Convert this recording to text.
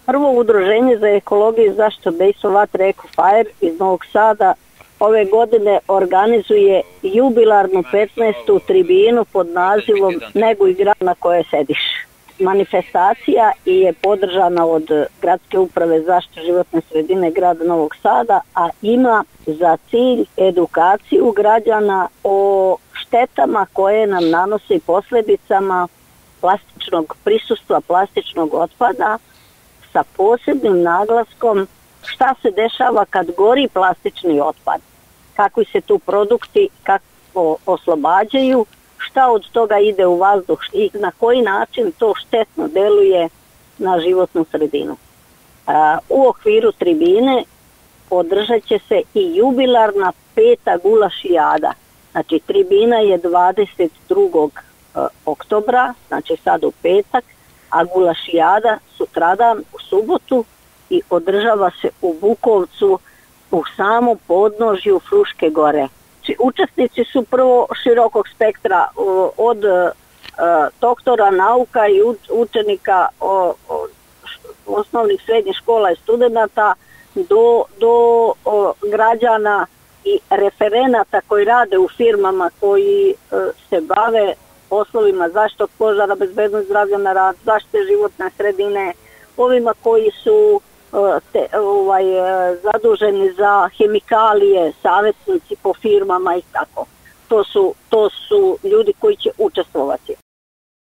Prvo udruženje za ekologiju i zaštitu dejstva vatre EcoFire iz Novog Sada ove godine organizuje jubilarnu 15. tribinu pod nazivom Neguj grad na koje sediš. Manifestacija je podržana od Gradske uprave zaštite životne sredine grada Novog Sada, a ima za cilj edukaciju građana o štetama koje nam nanose i posljedicama plastičnog prisustva, plastičnog otpada, sa posebnim naglaskom šta se dešava kad gori plastični otpad, kakvi se tu produkti kako oslobađaju, šta od toga ide u vazduh i na koji način to štetno deluje na životnu sredinu. U okviru tribine održat će se i jubilarna 5. gulašijada. Znači, tribina je 22. oktobra, znači sad u petak, a gulašijada sutradan u subotu i održava se u Bukovcu u samom podnožju Fruške gore. Učesnici su prvo širokog spektra od doktora nauka i učenika osnovnih srednjih škola i studenata do građana i referenata koji rade u firmama koji se bave poslovima zaštite od požara, bezbednost zdravlja na radu, zaštite životne sredine, ovima koji su zaduženi za hemikalije, savjetnici po firmama i tako. To su ljudi koji će učestvovati.